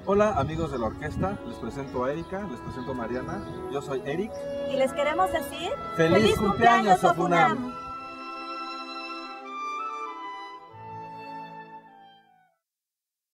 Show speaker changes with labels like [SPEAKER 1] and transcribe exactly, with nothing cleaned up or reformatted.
[SPEAKER 1] Hola amigos de la orquesta, les presento a Erika, les presento a Mariana, yo soy Eric.
[SPEAKER 2] Y les queremos decir
[SPEAKER 1] ¡Feliz, ¡Feliz cumpleaños, Ofunam!